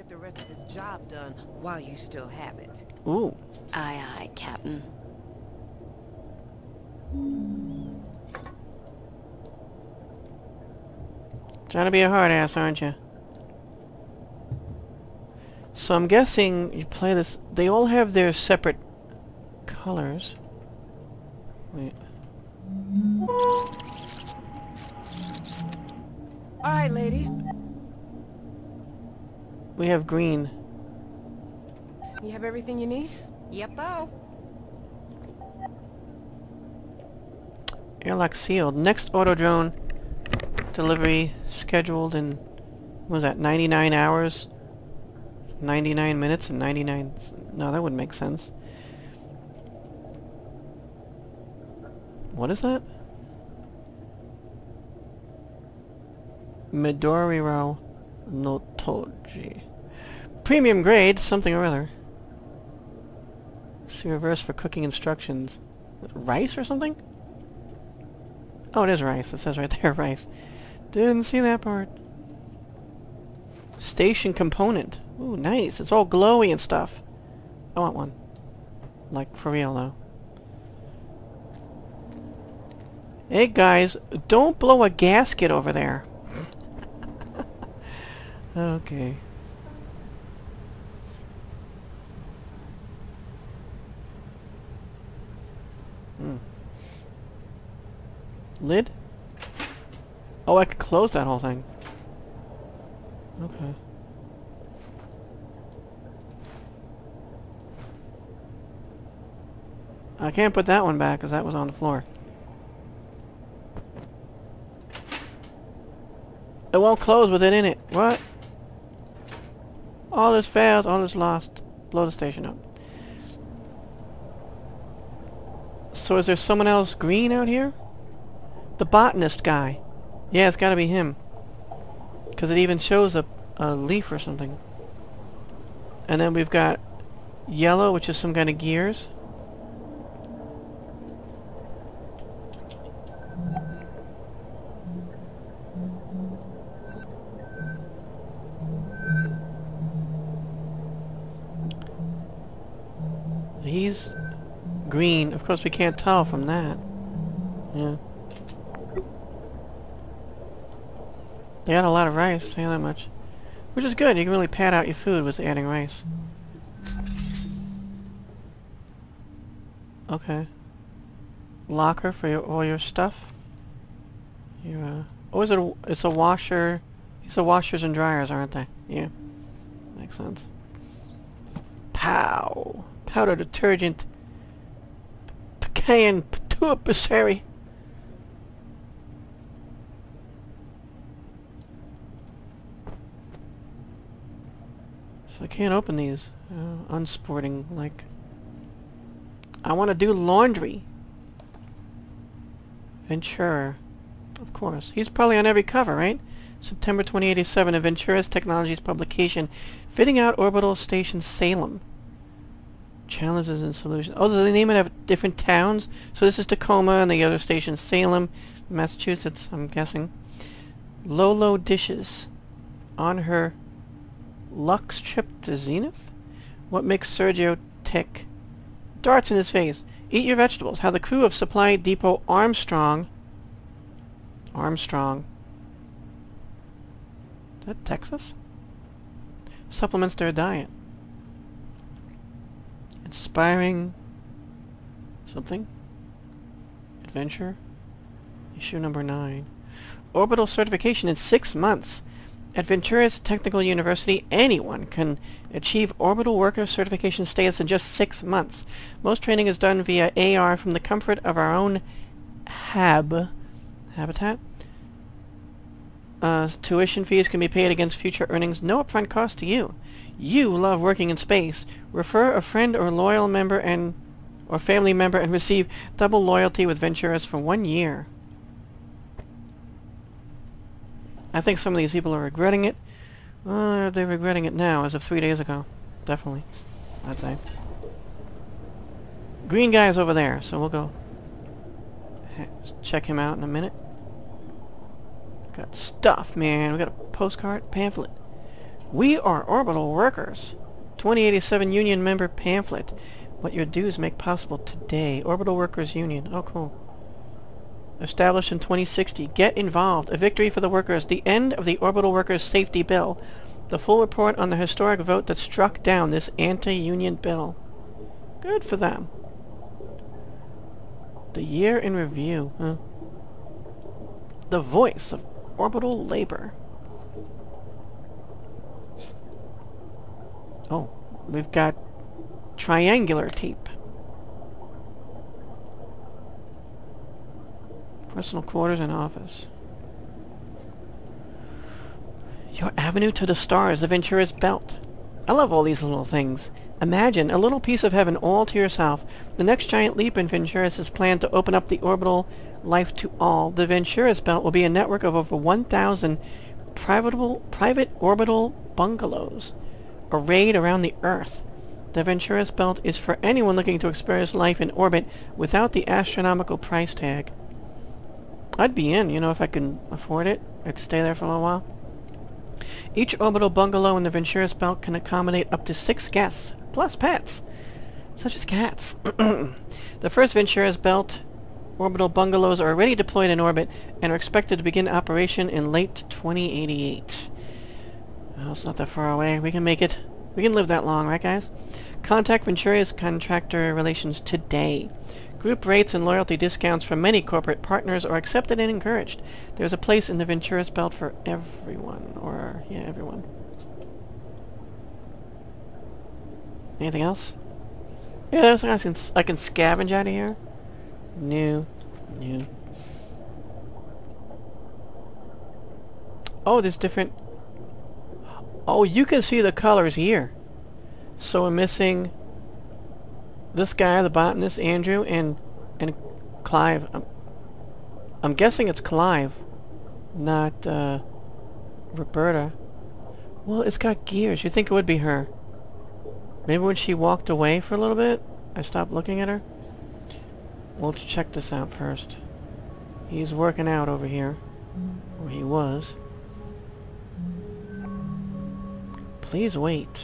the rest of this job done while you still have it. Ooh. Aye, aye, Captain. Trying to be a hard ass, aren't you? So I'm guessing you play this... They all have their separate colors. Wait. Alright, ladies. We have green. You have everything you need? Yep-o. Airlock sealed. Next auto drone delivery scheduled in... What was that? 99 hours? 99 minutes and 99... No, that wouldn't make sense. What is that? Midoriro Notoji. Premium grade, something or other. See reverse for cooking instructions. Rice or something? Oh, it is rice. It says right there, rice. Didn't see that part. Station component. Ooh, nice. It's all glowy and stuff. I want one. Like, for real, though. Hey, guys. Don't blow a gasket over there. Okay. Lid? Oh, I could close that whole thing. Okay. I can't put that one back because that was on the floor. It won't close with it in it. What? All is failed, all is lost. Blow the station up. So is there someone else green out here? The botanist guy. Yeah, it's gotta be him. Because it even shows a leaf or something. And then we've got yellow, which is some kind of gears. He's green. Of course, we can't tell from that. Yeah. They got a lot of rice, tell you that much. Which is good. You can really pad out your food with adding rice. Okay. Locker for all your stuff. Your, oh, is it it's a washer. These are washers and dryers, aren't they? Yeah. Makes sense. Pow! Powder detergent. Pecan Patuapissary. So I can't open these. Unsporting, like. I want to do laundry. Ventura. Of course. He's probably on every cover, right? September 2087, a Ventura's Technologies publication. Fitting out orbital station Salem. Challenges and solutions. Oh, they name it after different towns? So this is Tacoma and the other station Salem, Massachusetts, I'm guessing. Lolo dishes. On her Lux trip to Zenith? What makes Sergio tick? Darts in his face. Eat your vegetables. How the crew of Supply Depot Armstrong... Armstrong. Is that Texas? Supplements their diet. Inspiring... something? Adventure? Issue number 9. Orbital certification in 6 months. At Ventura's Technical University, anyone can achieve orbital worker certification status in just 6 months. Most training is done via AR from the comfort of our own habitat. Tuition fees can be paid against future earnings. No upfront cost to you. You love working in space. Refer a friend or loyal member or family member and receive double loyalty with Venturas for 1 year. I think some of these people are regretting it. They're regretting it now, as of 3 days ago. Definitely, I'd say. Green guy's over there, so we'll go check him out in a minute. Got stuff, man. We got a postcard, pamphlet. We are orbital workers. 2087 union member pamphlet. What your dues make possible today. Orbital Workers Union. Oh, cool. Established in 2060. Get involved. A victory for the workers. The end of the Orbital Workers Safety Bill. The full report on the historic vote that struck down this anti-union bill. Good for them. The year in review. Huh? The voice of orbital labor. Oh, we've got triangular tape. Personal quarters and office. Your avenue to the stars, the Ventura's belt. I love all these little things. Imagine a little piece of heaven all to yourself. The next giant leap in Ventura's plan to open up the orbital life to all. The Ventura's belt will be a network of over 1,000 private orbital bungalows arrayed around the Earth. The Ventura's belt is for anyone looking to experience life in orbit without the astronomical price tag. I'd be in, you know, if I can afford it. I'd stay there for a little while. Each orbital bungalow in the Ventura's belt can accommodate up to 6 guests, plus pets, such as cats. The first Ventura's belt orbital bungalows are already deployed in orbit and are expected to begin operation in late 2088. Well, it's not that far away. We can make it. We can live that long, right, guys? Contact Ventura's contractor relations today. Group rates and loyalty discounts from many corporate partners are accepted and encouraged. There's a place in the Ventura's belt for everyone. Or, yeah, everyone. Anything else? Yeah, there's I can scavenge out of here. No. No. Oh, there's different... Oh, you can see the colors here. So we're missing... this guy, the botanist, Andrew, and Clive. I'm guessing it's Clive, not Roberta. Well, it's got gears. You think it would be her? Maybe when she walked away for a little bit, I stopped looking at her. Well, let's check this out first. He's working out over here. Or he was. Please wait.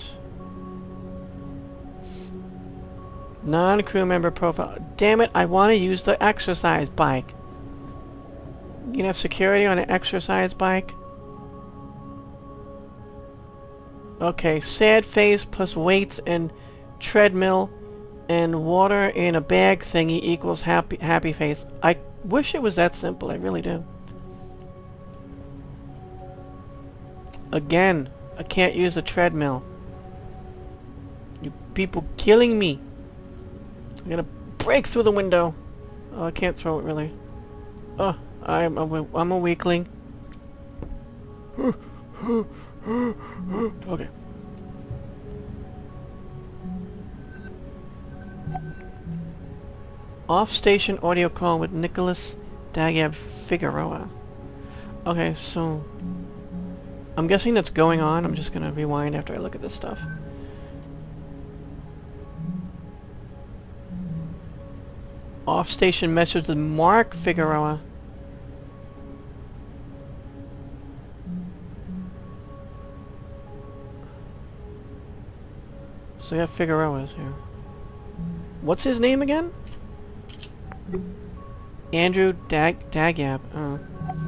Non-crew member profile. Damn it, I want to use the exercise bike. You can have security on an exercise bike? Okay, sad face plus weights and treadmill and water in a bag thingy equals happy face. I wish it was that simple, I really do. Again, I can't use a treadmill. You people killing me. I'm gonna break through the window. Oh, I can't throw it really. Oh, I'm a weakling. Okay. Off-station audio call with Nicholas Dagab Figueroa. Okay, so I'm guessing that's going on. I'm just gonna rewind after I look at this stuff. Off-station message with Mark Figueroa. So we have Figueroa's here. What's his name again? Andrew Dagab. Oh.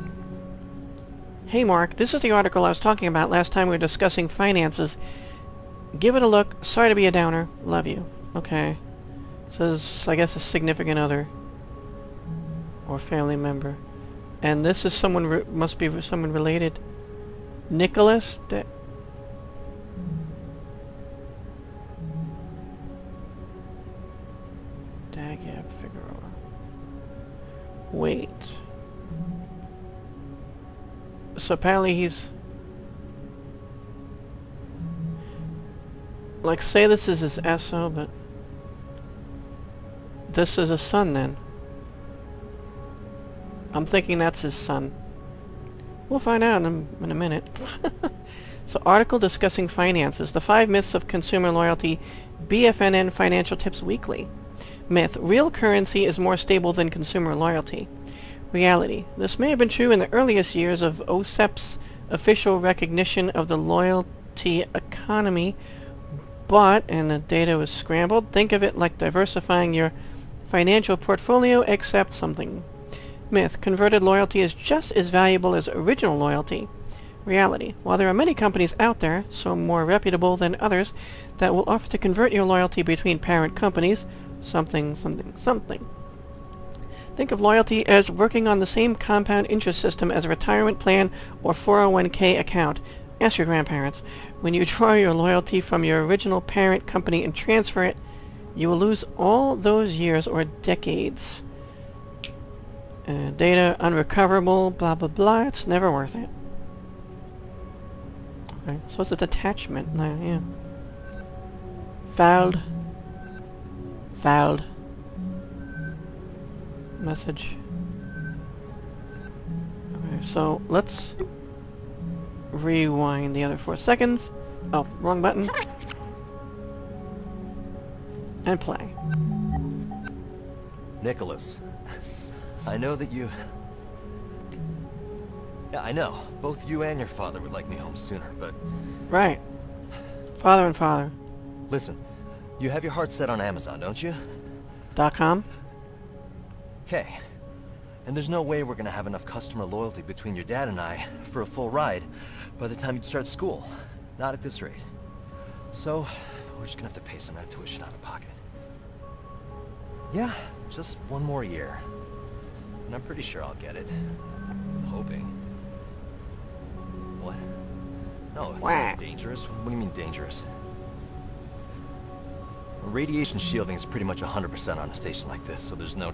Hey Mark, this is the article I was talking about last time we were discussing finances. Give it a look. Sorry to be a downer. Love you. Okay. Says, I guess, a significant other. Or family member. And this is someone, must be someone related. Nicholas? Dagab Figueroa. Wait. So apparently he's... like, say this is his SO, but... this is his son, then. I'm thinking that's his son. We'll find out in a minute. So, article discussing finances. The 5 myths of consumer loyalty. BFNN Financial Tips Weekly. Myth. Real currency is more stable than consumer loyalty. Reality. This may have been true in the earliest years of OSEP's official recognition of the loyalty loyalty economy, but, and the data was scrambled, think of it like diversifying your financial portfolio, except something. Myth. Converted loyalty is just as valuable as original loyalty. Reality. While there are many companies out there, some more reputable than others, that will offer to convert your loyalty between parent companies, something, something, something. Think of loyalty as working on the same compound interest system as a retirement plan or 401k account. Ask your grandparents. When you draw your loyalty from your original parent company and transfer it, you will lose all those years or decades. Data unrecoverable, blah blah blah, it's never worth it. Okay, so it's a detachment now, yeah. Fouled. Fouled. Message. Okay, so let's rewind the other 4 seconds. Oh, wrong button. And play. Nicholas, I know that you... Yeah, I know. Both you and your father would like me home sooner, but... Right. Father and father. Listen, you have your heart set on Amazon, don't you? .com? Okay. And there's no way we're gonna have enough customer loyalty between your dad and I for a full ride by the time you start school. Not at this rate. So, we're just gonna have to pay some of that tuition out of pocket. Yeah, just one more year. And I'm pretty sure I'll get it. I'm hoping. What? No, it's not dangerous. What do you mean dangerous? Radiation shielding is pretty much 100% on a station like this, so there's no...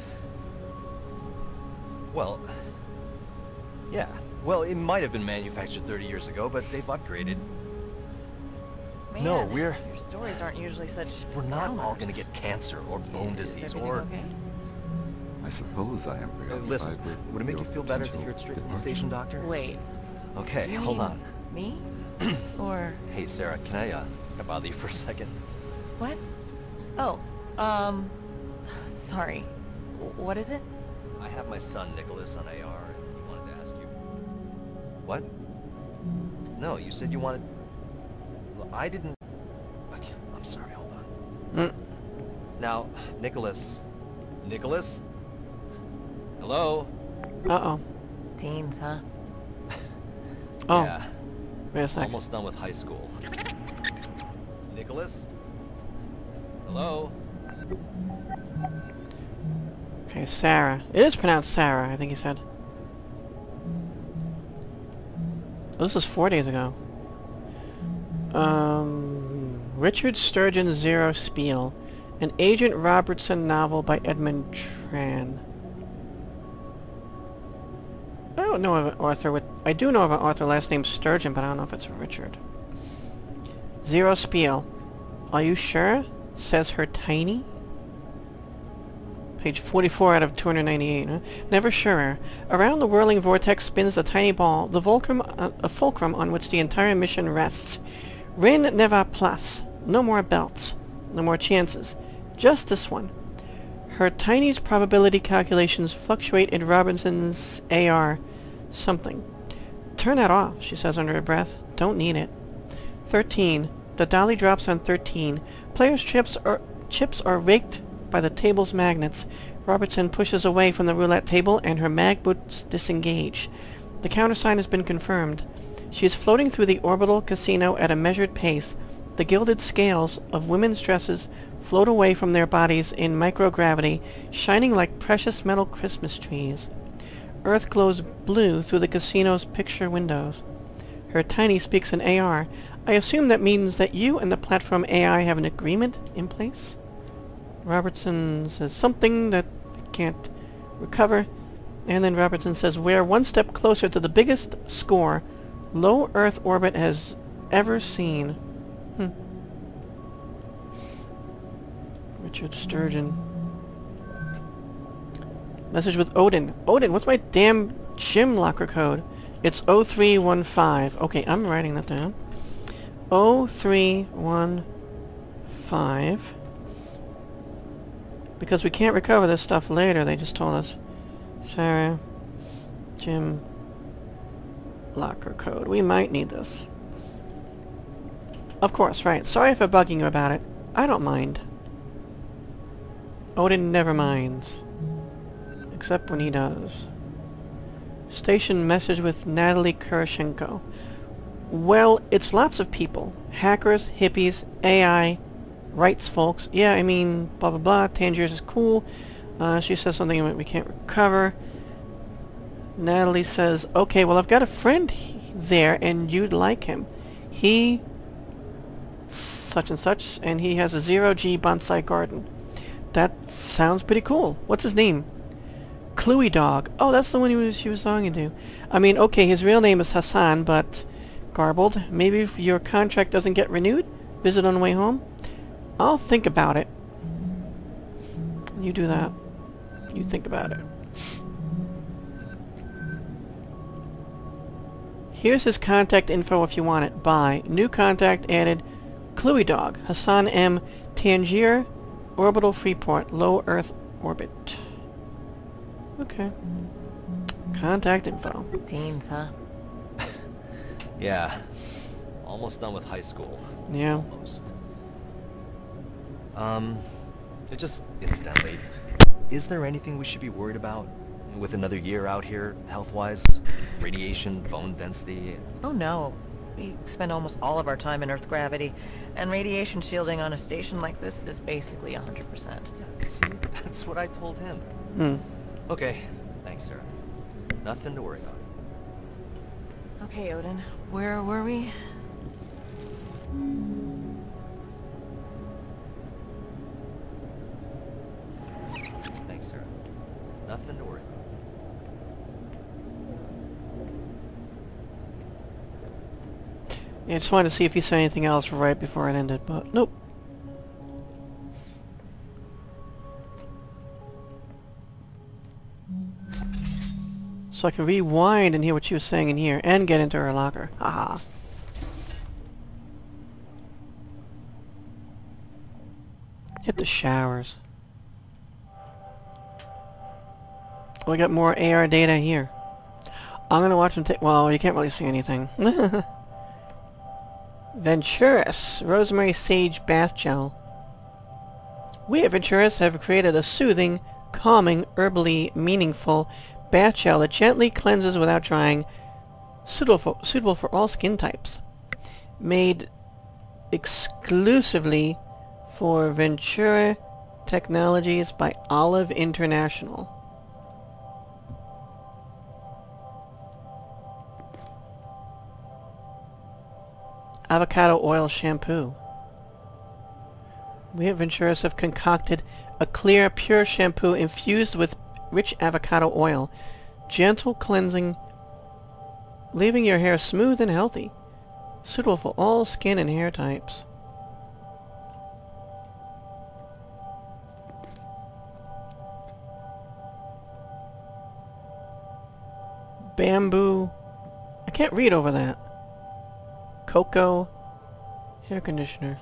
Well... Yeah. Well, it might have been manufactured 30 years ago, but they've upgraded. Man, No, we're... Your stories aren't usually such... We're not all downers. gonna get cancer or bone Is disease everything or... okay? I suppose I am preoccupied Listen, with would it make you your feel better to potential hear it straight from the departure. station, Doctor? Wait. Okay, You hold mean on. Me? Or... Hey, Sarah, can I bother you for a second? What? Oh, sorry. What is it? I have my son, Nicholas, on AR, and he wanted to ask you... What? No, you said you wanted... Well, I didn't... Okay, I'm sorry, hold on. Now, Nicholas... Nicholas? Hello? Uh-oh. Teens, huh? Oh. Yeah, Wait a sec. almost done with high school. Nicholas? Hello? Okay, Sarah. It is pronounced Sarah, I think he said. Oh, this is 4 days ago. Richard Sturgeon Zero Spiel. An Agent Robertson novel by Edmund Tran. I don't know of an author with... I do know of an author last name Sturgeon, but I don't know if it's Richard. Zero Spiel. Are you sure? Says her tiny? Page 44 out of 298. Huh? Never surer. Around the whirling vortex spins a tiny ball, the fulcrum on which the entire mission rests. Rien ne va plus. No more belts. No more chances. Just this one. Her tiny's probability calculations fluctuate in Robinson's AR something. Turn that off, she says under her breath. Don't need it. 13. The dolly drops on 13. Players' chips are raked by the table's magnets. Robertson pushes away from the roulette table and her mag boots disengage. The countersign has been confirmed. She is floating through the orbital casino at a measured pace. The gilded scales of women's dresses float away from their bodies in microgravity, shining like precious metal Christmas trees. Earth glows blue through the casino's picture windows. Her tiny speaks in AR. I assume that means that you and the platform AI have an agreement in place? Robertson says something that I can't recover. And then Robertson says, we're one step closer to the biggest score low Earth orbit has ever seen. Richard Sturgeon. Message with Odin. Odin, what's my damn gym locker code? It's 0315. Okay, I'm writing that down. 0315. Because we can't recover this stuff later, they just told us. Sarah. Gym locker code. We might need this. Of course, right. Sorry for bugging you about it. I don't mind. Odin never minds. Except when he does. Station message with Natalie Kurashenko. Well, it's lots of people. Hackers, hippies, AI, rights folks. Yeah, I mean, blah blah blah. Tangiers is cool. She says something we can't recover. Natalie says, okay, well I've got a friend there and you'd like him. He... such and such, and he has a 0G bonsai garden. That sounds pretty cool. What's his name? Cluey Dog. Oh, that's the one she was talking to. I mean, okay, his real name is Hassan, but garbled. Maybe if your contract doesn't get renewed, visit on the way home? I'll think about it. You do that. You think about it. Here's his contact info if you want it. Bye. New contact added. Cluey Dog. Hassan M. Tangier. Orbital Freeport. Low Earth orbit. Okay. Contact info. Teens, huh? Yeah. Almost done with high school. Yeah. Almost. Just incidentally, is there anything we should be worried about with another year out here, health-wise? Radiation, bone density? Oh no. We spend almost all of our time in Earth gravity, and radiation shielding on a station like this is basically 100%. Yeah, see, that's what I told him. Hmm. Okay, thanks, Sarah. Nothing to worry about. Okay, Odin. Where were we? Thanks, Sarah. Nothing to worry about. Yeah, I just wanted to see if he said anything else right before it ended, but nope. So I can rewind and hear what she was saying in here, and get into her locker. Haha. Hit the showers. Oh, we got more AR data here. I'm gonna watch them take... Well, you can't really see anything. Venturis. Rosemary Sage Bath Gel. We at Venturis have created a soothing, calming, herbally meaningful bath gel that gently cleanses without drying, suitable for all skin types. Made exclusively for Ventura Technologies by Olive International. Avocado oil shampoo. We at Venturis have concocted a clear, pure shampoo infused with rich avocado oil. Gentle cleansing, leaving your hair smooth and healthy. Suitable for all skin and hair types. Bamboo. I can't read over that. Cocoa hair conditioner.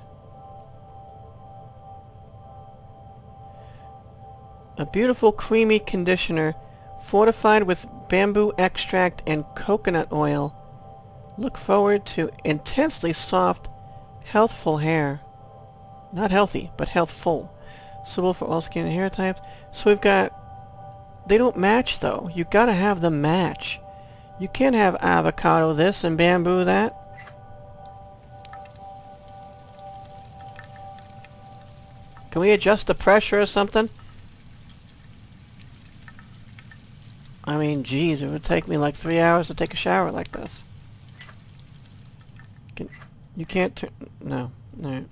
A beautiful creamy conditioner fortified with bamboo extract and coconut oil. Look forward to intensely soft, healthful hair. Not healthy, but healthful. Suitable for all skin and hair types. So we've got... They don't match though. You gotta have them match. You can't have avocado this and bamboo that. Can we adjust the pressure or something? I mean, geez, it would take me like 3 hours to take a shower like this. You can't turn... No. Alright.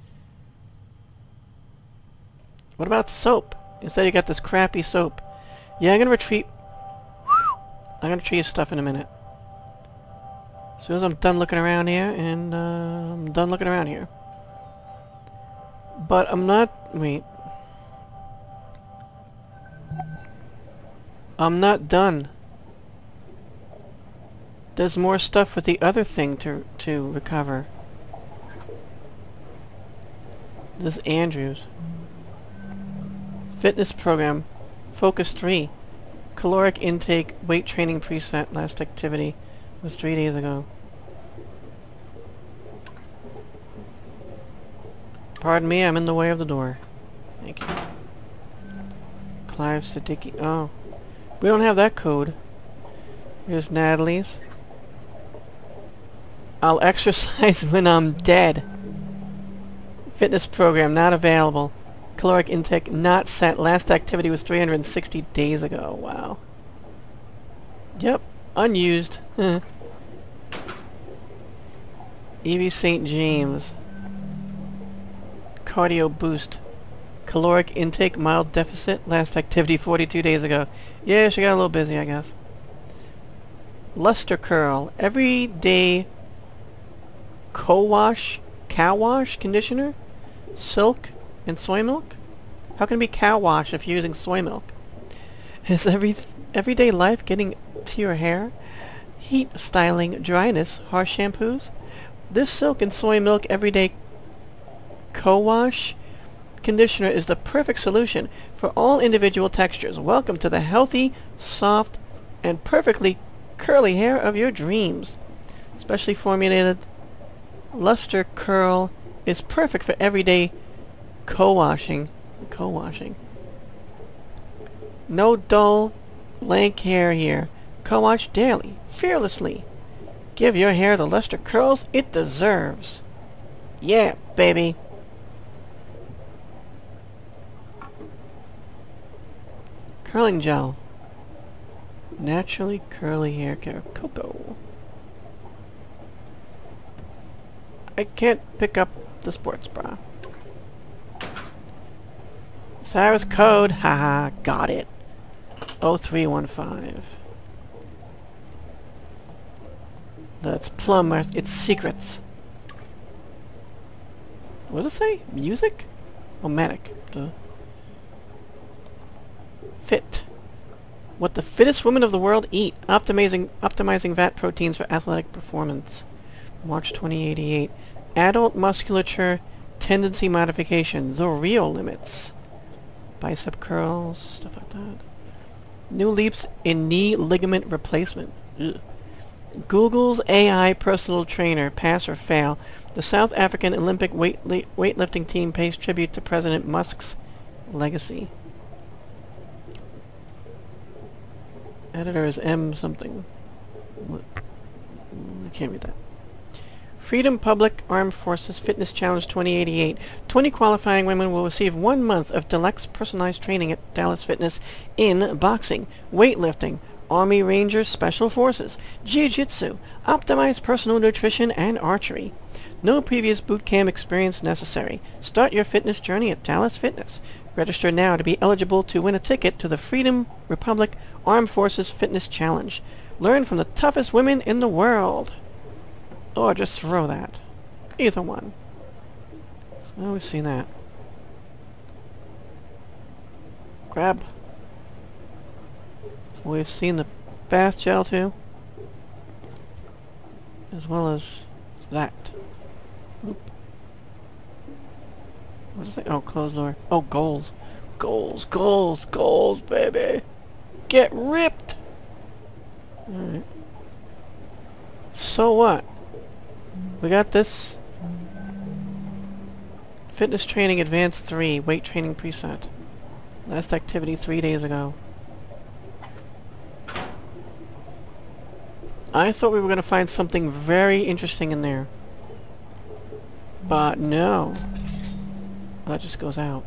What about soap? Instead you got this crappy soap. Yeah, I'm gonna retrieve stuff in a minute. As soon as I'm done looking around here, and I'm done looking around here. But I'm not... Wait. I'm not done. There's more stuff with the other thing to recover. This is Andrews. Fitness program. Focus 3. Caloric intake. Weight training preset. Last activity was 3 days ago. Pardon me, I'm in the way of the door. Thank you. Clive Siddiqui. Oh. We don't have that code. Here's Natalie's. I'll exercise when I'm dead. Fitness program not available. Caloric intake not set. Last activity was 360 days ago. Wow. Yep. Unused. Evie St. James. Cardio boost. Caloric intake mild deficit. Last activity 42 days ago. Yeah, she got a little busy, I guess. Luster curl. Everyday co-wash, cow wash conditioner. Silk and soy milk. How can it be cow wash if you're using soy milk? Is everyday life getting to your hair? Heat, styling, dryness, harsh shampoos. This silk and soy milk everyday co-wash conditioner is the perfect solution for all individual textures. Welcome to the healthy, soft, and perfectly curly hair of your dreams. Specially formulated luster curl is perfect for everyday co-washing. No dull, lank hair here. Co-wash daily, fearlessly. Give your hair the luster curls it deserves. Yeah, baby. Curling gel. Naturally curly hair care. Cocoa. I can't pick up the sports bra. Sarah's code. Haha, got it. 0315. That's plumber. It's secrets. What does it say? Music? Oh, medic. Duh. Fit. What the fittest women of the world eat. Optimizing VAT proteins for athletic performance. March 2088. Adult musculature tendency modification. The real limits. Bicep curls. Stuff like that. New leaps in knee ligament replacement. Ugh. Google's AI personal trainer. Pass or fail. The South African Olympic weightlifting team pays tribute to President Musk's legacy. Editor is M something. What? I can't read that. Freedom Public Armed Forces Fitness Challenge 2088. 20 qualifying women will receive 1 month of deluxe personalized training at Dallas Fitness in boxing, weightlifting, Army Rangers Special Forces, Jiu-Jitsu, optimized personal nutrition, and archery. No previous boot camp experience necessary. Start your fitness journey at Dallas Fitness. Register now to be eligible to win a ticket to the Freedom Republic Armed Forces Fitness Challenge. Learn from the toughest women in the world. Or just throw that. Either one. Oh, we've seen that. Grab. We've seen the bath gel too. As well as that. Oop. What is it? Oh, closed door. Oh, goals. Goals, goals, goals, baby. Get ripped! Alright. So what? We got this. Fitness Training Advanced 3. Weight Training Preset. Last activity 3 days ago. I thought we were going to find something very interesting in there. But no. That just goes out.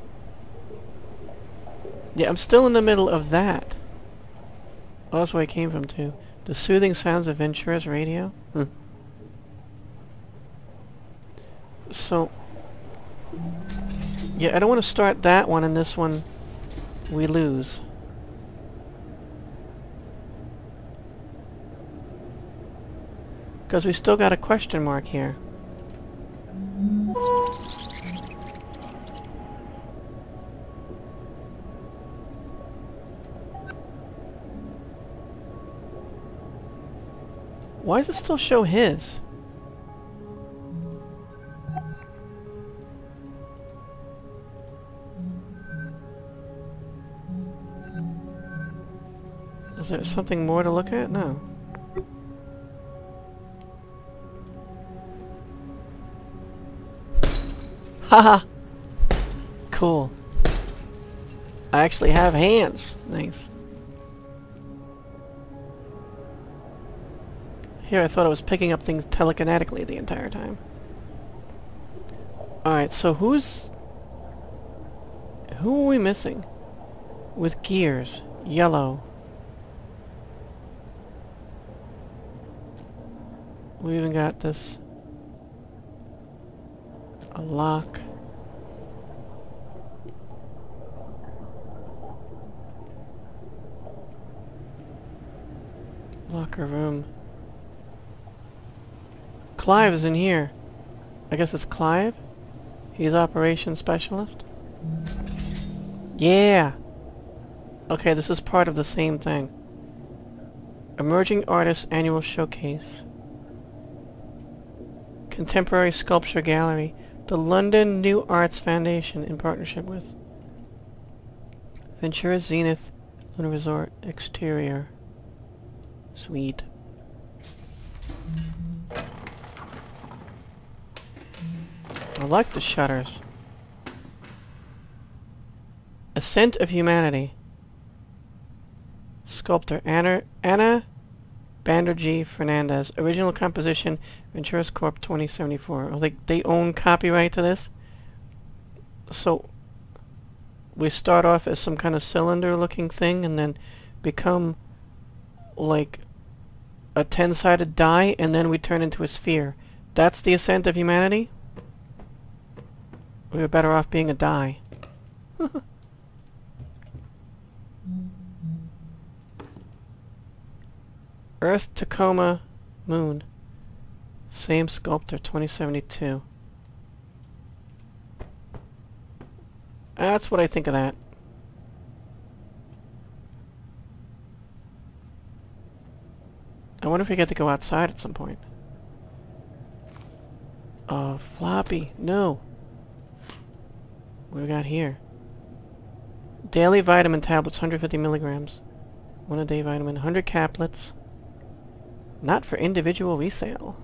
Yeah, I'm still in the middle of that. Oh, that's where I came from too. The soothing sounds of Ventura's radio? So... yeah, I don't want to start that one and this one we lose. Because we still got a question mark here. Why does it still show his? Is there something more to look at? No. Haha! Cool. I actually have hands. Nice. Here, I thought I was picking up things telekinetically the entire time. Alright, so who are we missing? With gears. Yellow. We even got this. A lock. Locker room. Clive is in here. I guess it's Clive? He's operations specialist? Yeah! Okay, this is part of the same thing. Emerging Artists Annual Showcase. Contemporary Sculpture Gallery. The London New Arts Foundation in partnership with Ventura Zenith Lunar Resort Exterior. Sweet. I like the shutters. Ascent of Humanity. Sculptor Anna Banderjee Fernandez. Original composition Venturas Corp 2074. Oh, they own copyright to this? So we start off as some kind of cylinder looking thing and then become like a 10-sided die and then we turn into a sphere. That's the ascent of humanity? We were better off being a die. Earth, Tacoma, Moon. Same sculptor, 2072. That's what I think of that. I wonder if we get to go outside at some point. Floppy. No. What do we got here? Daily vitamin tablets, 150 milligrams. 1 a day vitamin, 100 caplets. Not for individual resale.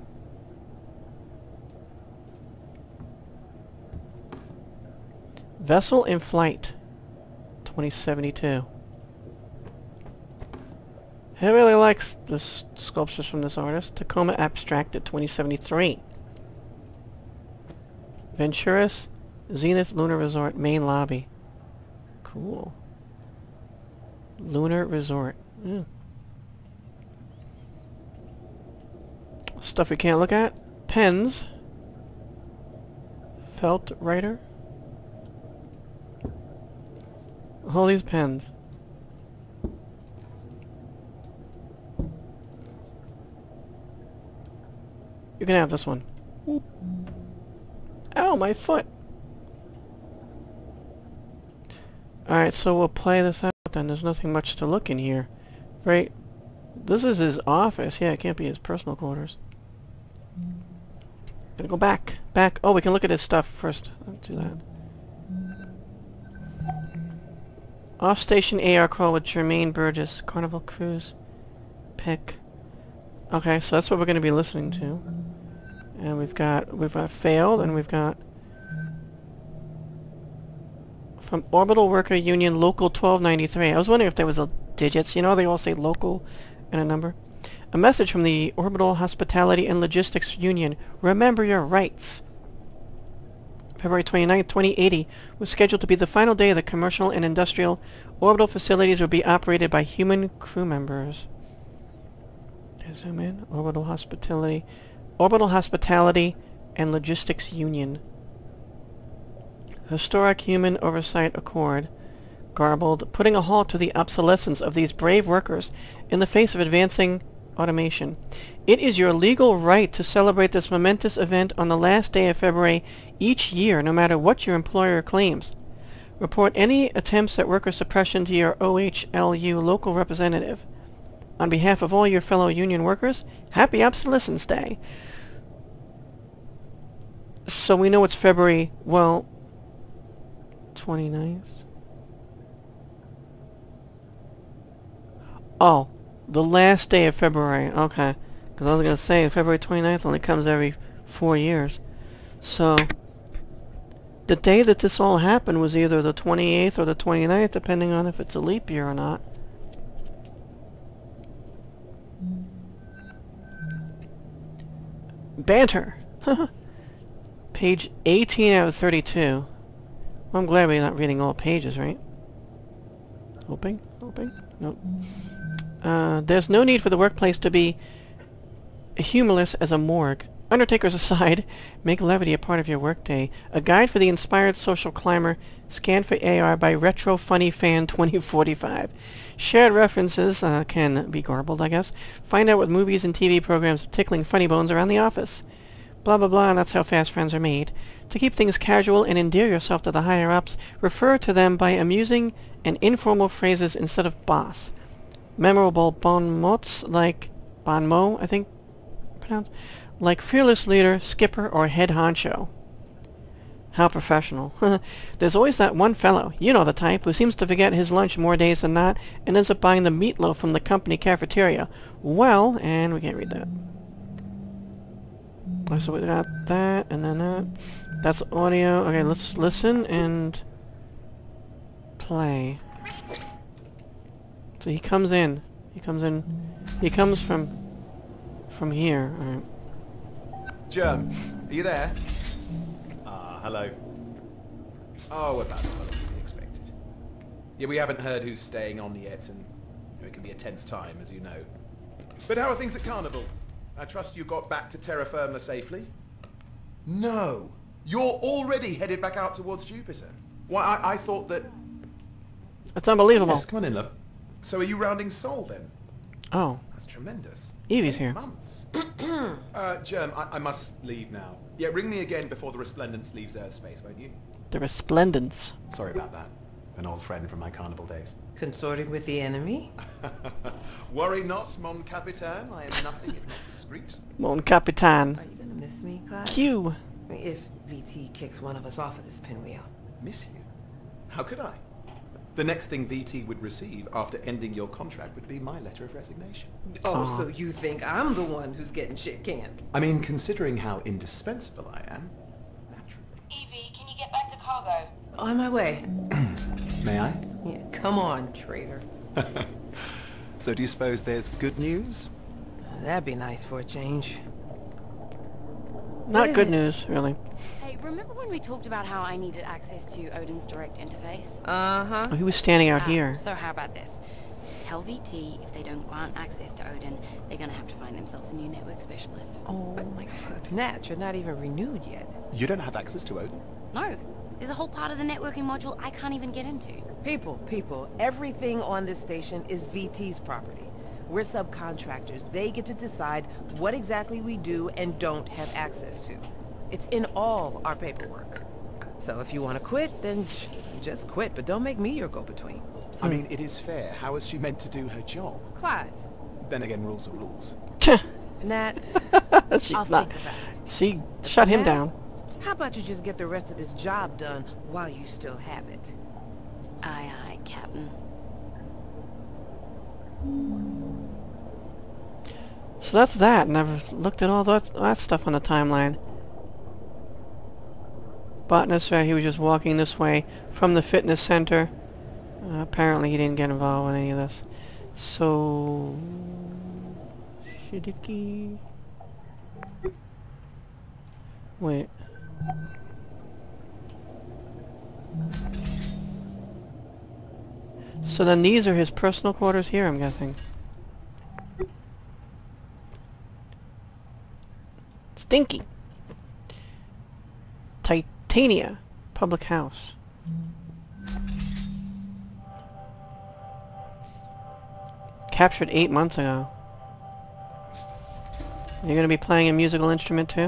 Vessel in Flight, 2072. I really likes this sculptures from this artist. Tacoma Abstracted, 2073. Venturas Zenith Lunar Resort main lobby. Cool. Lunar Resort. Mm. Stuff we can't look at. Pens. Felt writer. All these pens. You can have this one. Whoop. Ow, my foot! Alright, so we'll play this out then. There's nothing much to look in here. Right? This is his office. Yeah, it can't be his personal quarters. Gotta go back. Back. Oh, we can look at his stuff first. Let's do that. Off-station AR call with Jermaine Burgess. Carnival Cruise. Pick. Okay, so that's what we're going to be listening to. And we've got failed, and we've got from Orbital Worker Union Local 1293. I was wondering if there was a digits. You know, they all say local and a number. A message from the Orbital Hospitality and Logistics Union. Remember your rights. February 29, 2080 was scheduled to be the final day of the commercial and industrial orbital facilities would be operated by human crew members. Zoom in. Orbital Hospitality and Logistics Union. Historic Human Oversight Accord. Garbled, putting a halt to the obsolescence of these brave workers in the face of advancing automation. It is your legal right to celebrate this momentous event on the last day of February each year, no matter what your employer claims. Report any attempts at worker suppression to your OHLU local representative. On behalf of all your fellow union workers, happy Obsolescence Day. So we know it's February, well, 29th? Oh, the last day of February. Okay. Because I was going to say, February 29th only comes every 4 years. So, The day that this all happened was either the 28th or the 29th, depending on if it's a leap year or not. Banter! Page 18 out of 32. Well, I'm glad we're not reading all pages, right? Hoping? Nope. There's no need for the workplace to be humorless as a morgue. Undertakers aside, make levity a part of your workday. A guide for the inspired social climber, scanned for AR by Retro Funny Fan 2045. Shared references can be garbled, I guess. Find out what movies and TV programs are tickling funny bones around the office. Blah blah blah, and that's how fast friends are made. To keep things casual and endear yourself to the higher-ups, refer to them by amusing and informal phrases instead of boss. Memorable bon mots like bon mot, I think, pronounced, like fearless leader, skipper, or head honcho. How professional. There's always that one fellow, you know the type, who seems to forget his lunch more days than not and ends up buying the meatloaf from the company cafeteria. Well, and we can't read that. So we got that, and then that. That's audio. Okay, let's listen and play. So he comes in. He comes from here. All right. Germ, are you there? Hello. Oh, about as well as we expected. Yeah, we haven't heard who's staying on yet, and it can be a tense time, as you know. But how are things at Carnival? I trust you got back to terra firma safely? No! You're already headed back out towards Jupiter. Why, I thought that... That's unbelievable. Yes, come on in, love. So are you rounding Sol, then? Oh. That's tremendous. Evie's 8 here. months. Germ, I must leave now. Yeah, ring me again before the Resplendence leaves Earth space, won't you? The Resplendence. Sorry about that. An old friend from my Carnival days. Consorting with the enemy? Worry not, mon capitan. I am nothing if not discreet. Mon Capitan. Are you gonna miss me, Clive? Q. If VT kicks one of us off of this pinwheel. Miss you? How could I? The next thing VT would receive after ending your contract would be my letter of resignation. Oh, so you think I'm the one who's getting shit canned? I mean, considering how indispensable I am, naturally. Evie, can you get back to cargo? On my way. May I? Yeah, come on, traitor. So do you suppose there's good news? That'd be nice for a change. Not is good it? news, really. Hey, remember when we talked about how I needed access to Odin's direct interface? Uh-huh. Oh, he was standing out here. So how about this? Tell VT if they don't grant access to Odin, they're gonna have to find themselves a new network specialist. Oh my god. Nat, you're not even renewed yet. You don't have access to Odin? No, there's a whole part of the networking module I can't even get into. People, everything on this station is VT's property. We're subcontractors. They get to decide what exactly we do and don't have access to. It's in all our paperwork. So if you want to quit, then just quit, but don't make me your go-between. I mean, it is fair. How is she meant to do her job? Clive. Then again, rules are rules. Nat, She I'll not- think about it. She shut him Nat, down. How about you just get the rest of this job done while you still have it? Aye, aye, Captain. So that's that, and I've looked at all that stuff on the timeline. Botanist, he was just walking this way from the fitness center. Apparently he didn't get involved with any of this. So... Shidiki... Wait. So then these are his personal quarters here, I'm guessing. Stinky. Titania Public House. Captured 8 months ago. You're gonna be playing a musical instrument too?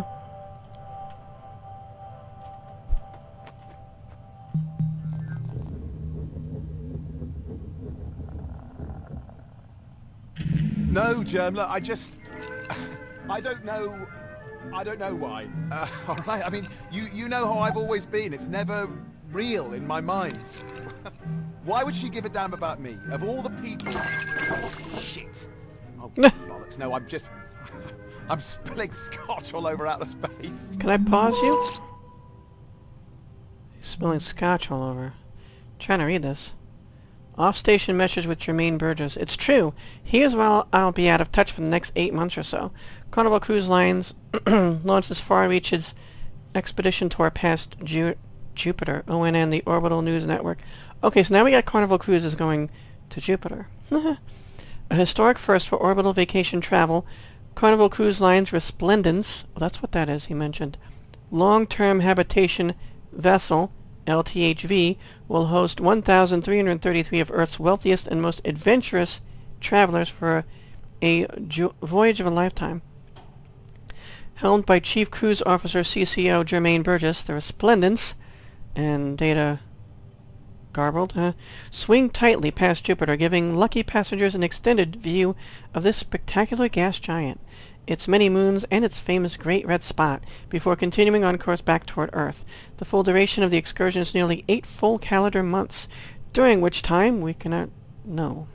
No, Germ, look, I don't know why. All right, I mean, you know how I've always been. It's never real in my mind. Why would she give a damn about me? Of all the people... Oh, shit. Oh, bollocks. No, I'm spilling scotch all over outer space. Can I pause you? Spilling scotch all over. Trying to read this. Off-station message with Jermaine Burgess. It's true. Here's where I'll be out of touch for the next 8 months or so. Carnival Cruise Lines launched its far-reaches expedition tour past Jupiter. ONN, the Orbital News Network. Okay, so now we got Carnival Cruises going to Jupiter. A historic first for orbital vacation travel. Carnival Cruise Lines Resplendence, well, that's what that is, he mentioned. Long-term habitation vessel, LTHV, will host 1,333 of Earth's wealthiest and most adventurous travelers for a voyage of a lifetime. Helmed by Chief Cruise Officer CCO Jermaine Burgess, the Resplendence, and data garbled, swing tightly past Jupiter, giving lucky passengers an extended view of this spectacular gas giant, its many moons, and its famous Great Red Spot, before continuing on course back toward Earth. The full duration of the excursion is nearly 8 full calendar months, during which time we cannot know.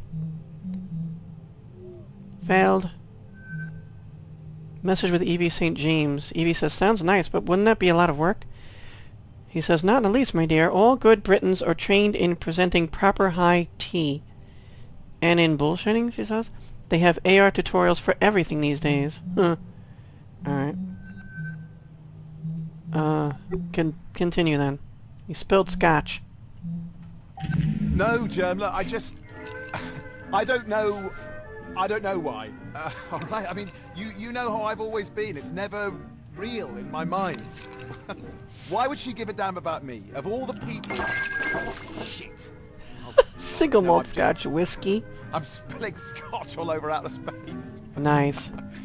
Failed. Message with Evie St. James. Evie says, sounds nice, but wouldn't that be a lot of work? He says, not in the least, my dear. All good Britons are trained in presenting proper high tea. And in bullshitting, she says. They have AR tutorials for everything these days. Huh. Alright. Continue then. You spilled scotch. No, Germ, look, I don't know why. Alright, I mean, you know how I've always been. It's never real in my mind. Why would she give a damn about me? Of all the people... Oh, shit. Single malt scotch whiskey. I'm spilling scotch all over outer space. Nice.